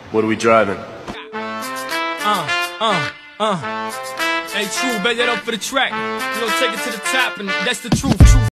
What are we driving? Hey, true, bet that up for the track. You know, take it to the top, and that's the truth.